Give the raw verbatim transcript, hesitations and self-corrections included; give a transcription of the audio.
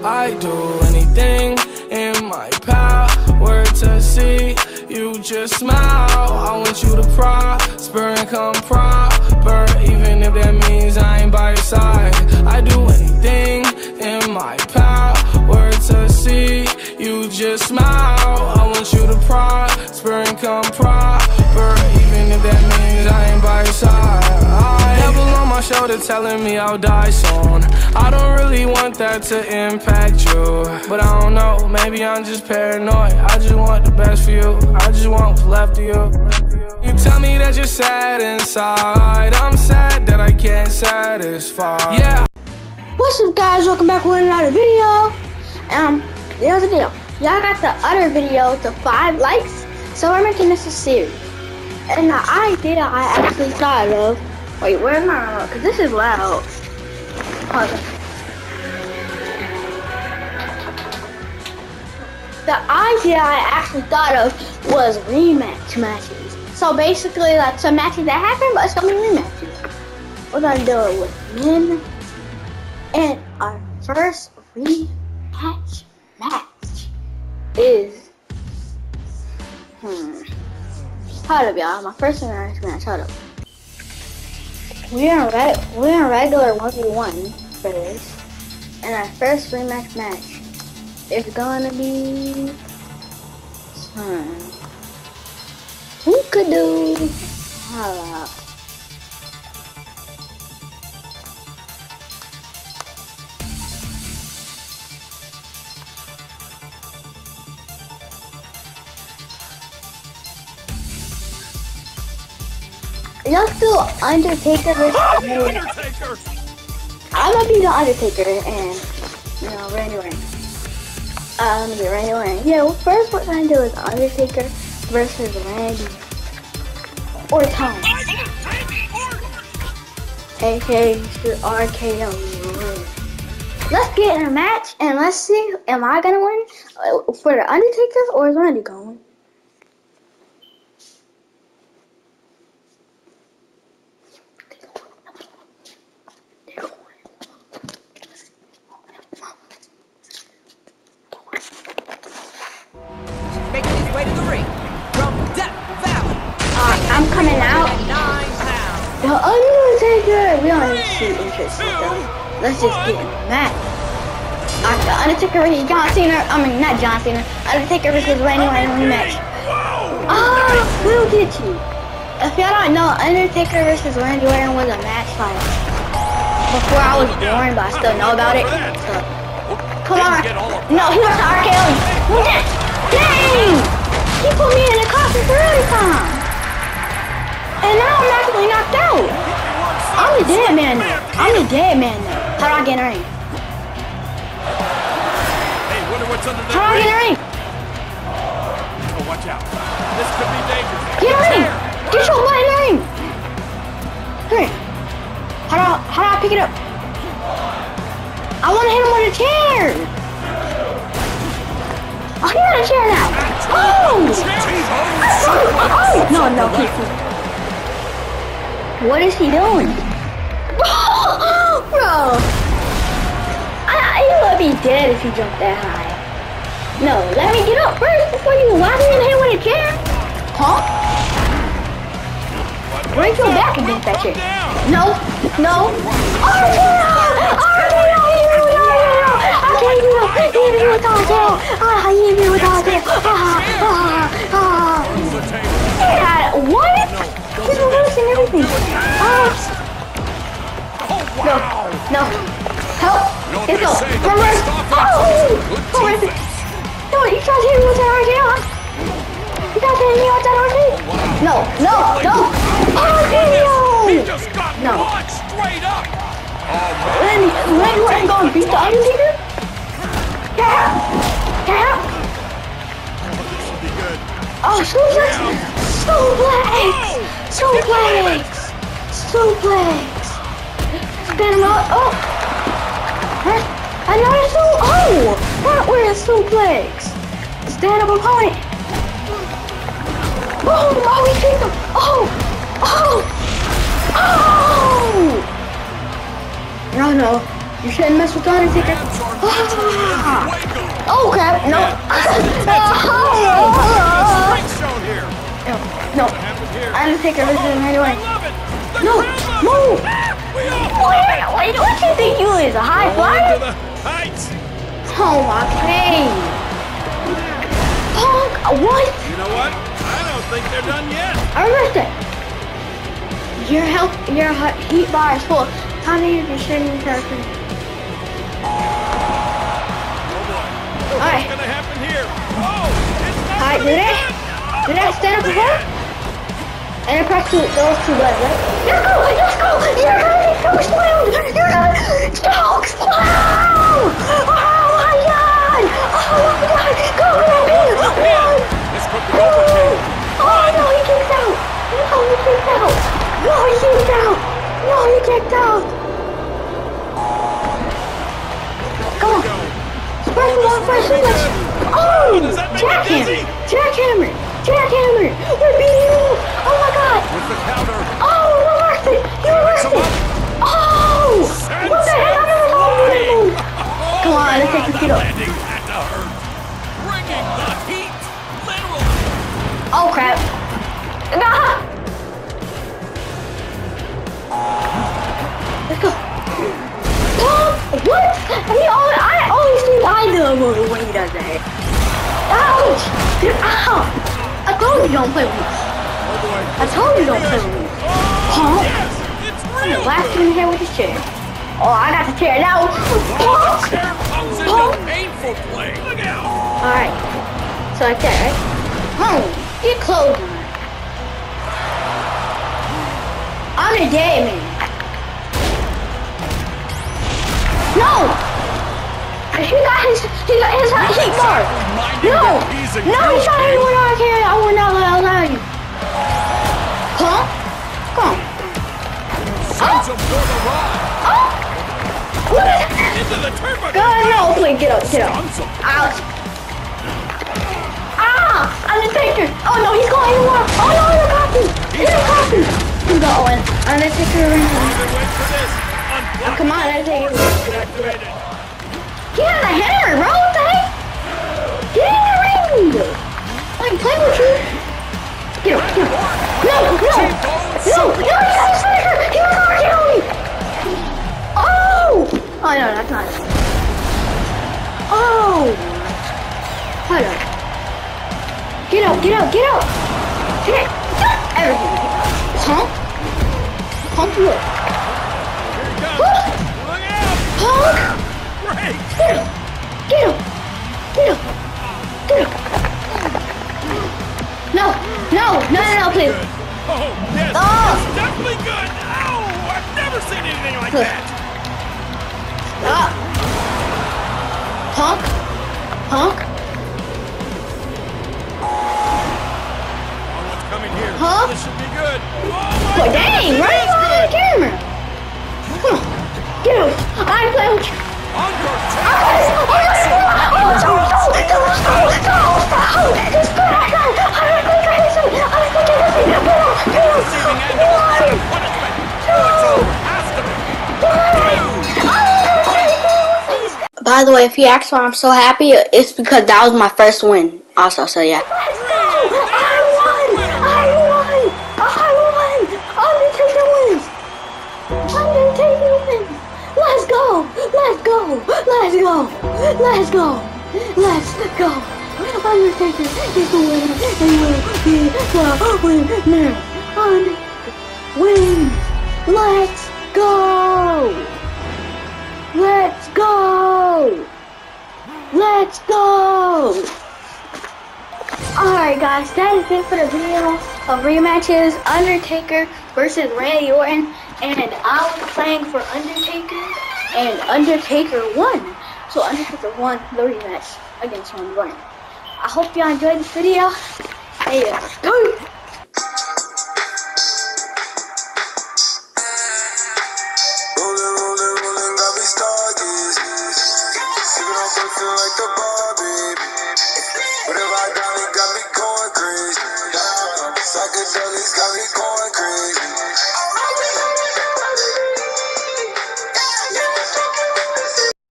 I do anything in my power to see you just smile. I want you to prosper and come proper, even if that means I ain't by your side. I do anything in my power to see you just smile. I want you to prosper and come proper, even if that means I ain't by your side. I devil on my shoulder telling me I'll die soon. I don't really want that to impact you, but I don't know, maybe I'm just paranoid. I just want the best for you, I just want what's left of you. You tell me that you're sad inside, I'm sad that I can't satisfy. Yeah. What's up, guys? Welcome back with another video. Um, there's a deal. Y'all got the other video to five likes, so we're making this a series. And the idea I actually thought of. Wait, where's my remote? Cause this is loud. Hold on. The idea I actually thought of was rematch matches. So basically, like some matches that happen, but it's gonna be rematches. We're gonna do it with men. And our first rematch match is hmm. Hold up, y'all. My first rematch match. Hold up. We're in red. We're in regular one v one for this, and our first rematch match is gonna be hmm. Who could do? Hold up. Let's do Undertaker versus Undertaker. I'm gonna be the Undertaker and, you know, Randy Orton. Uh, I'm gonna be Randy Orton. Yeah, well, first what we're gonna do is Undertaker versus Randy Orton. A K A Mister R K O. Let's get in a match and let's see, am I gonna win uh, for the Undertaker or is Randy gonna win? Making his way to the ring from Death Valley. Uh, I'm coming out. Nine pounds. The Undertaker. We don't need to see interested though. Let's just get in the match. Uh, the Undertaker versus John Cena. I mean, not John Cena. Undertaker versus Randy Orton rematch. Oh, we'll get you. If y'all don't know, Undertaker versus Randy Orton was a match like before I was born, but I still know about it. So, come on. No, he went to R K O. Dang! He put me in the coffin for every time. And now I'm actually knocked out. I'm the dead man now. I'm the dead man now. How do I get in the ring? Hey, wonder what's under the How do I get in the ring? Oh, watch out. This could be dangerous. Get in the ring! Get your butt in the ring! Here. How do I, how do I pick it up? I want to hit him with a chair! Oh, he got a chair now! Oh! Oh! No, no, keep What is he doing? Bro! I, he would be dead if he jumped that high. No, let me get up first before you lock me in here with a chair. Huh? Break your back against that chair. No, no. Oh, yeah! Oh, yeah! I can't do it. I can't do it without a tail. Ah, I can't do it without a tail. Ah, ah, ah. Yeah, what? He's reversing everything. Ah. No, no. Help. Let's go. Reverse. Oh! Oh, reverse. No, you tried to hit me with that R K O, huh? You tried to hit me with that R K O? No, no, no. Oh, damn. He just got No. launched straight up. Randy, Randy Orton gonna beat the Undertaker? Yeah. Yeah. Oh, suplex. Suplex. Suplex. Suplex. Spin him out. Oh. Huh? Another su oh! Front with a suplex! Stand up opponent! Oh! Oh, he kicked him! Oh! Oh! Oh! No, no. You shouldn't mess with the Undertaker. Oh crap! No. No. Undertaker versus Randy Orton. No. Move. Wait, wait, what do you think you is? A high flyer? Oh my face. Punk, what? You know what? I don't think they're done yet. Arrest it. Your health, your heat bar is full. How do you just shouldn't start? Alright. What's gonna happen here? Oh, it's not Alright, do that. Do that stand up before? And then press two, those two buttons, right? Let's go! Let's go! You're gonna go explode! You're gonna go explode! Oh my god! Oh my god! Go, Randy! One! This could be overkill. Oh no, he kicked out! No, he kicked out! No, he kicked out! No, he kicked out! Come on! First one, first one! Oh! Jackhammer! Jackhammer! Jackhammer! We're beating you! Oh my god! With the counter. Oh, reversed it! He reversed it! Oh! What the heck? I never saw him move! Come on, let's take the feet up. Landing had to hurt. Bringing the heat. Literally. Oh crap! Ah! Let's go! Oh, what? He always, I always think I do a move when he does that. Ouch! Get out! I told you don't play with me. Oh boy. I told you don't play with me. Huh? Yes, it's real. Last in the head with this chair. Oh, I got the chair now. Oh, the chair comes into Punk. painful play. Look out. Alright. So like that, right? Home. Get close on. I'm a dead man. No! He got his, he got his heat bar. No! No, he's not anyone out here. I will not allow you. Huh? Come on. Sends him for the ride. Oh! What is that? Into the turnbuckle. God, no, please get up, get up. Stuns him. Ouch. Ah! Undertaker! Oh no, he's going anywhere! Oh no, he's a copy! He's a copy! He's going. Undertaker ring. They went for this. Oh, come on, Undertaker. Get out of the hammer, bro! What the heck? Get in the ring! I can play with you. Get him, get him. No, no! No, no, he's got his finisher! He was gonna kill me! Oh! Oh no, that's not it. Oh! Hold on. Get out, get out, get out! Get out! Everything. Punk? Punk look. Here he comes. Huh? Look out. Punk! Great. Get him! Get him! Get him! Get him! No! No! No, no, no, please! Oh, yes. Oh. It's definitely good. Ow! I've never seen anything like Look. that. Ah! Punk? Punk? Oh, what's coming here? Huh? This should be good. Oh, my Boy, dang! goodness, Right it is on the good. camera! Come on! Get him! I play with you! By the way, if you ask why I'm so happy, it's because that was my first win. Also, so yeah. Let's go! I won! I won! I won! Undertaker wins! Undertaker wins! Let's go! Let's go! Let's go! Let's go! Let's go! Undertaker is the winner and will be the winner! Undertaker wins! Let's go! Let's go! Let's go! Alright guys, that is it for the video of rematches. Undertaker versus Randy Orton. And I was playing for Undertaker, and Undertaker won. So Undertaker won the rematch against Randy Orton. I hope y'all enjoyed this video. Hey, uh, Rolling, rolling, rolling, got me started. Sipping on something like the bar.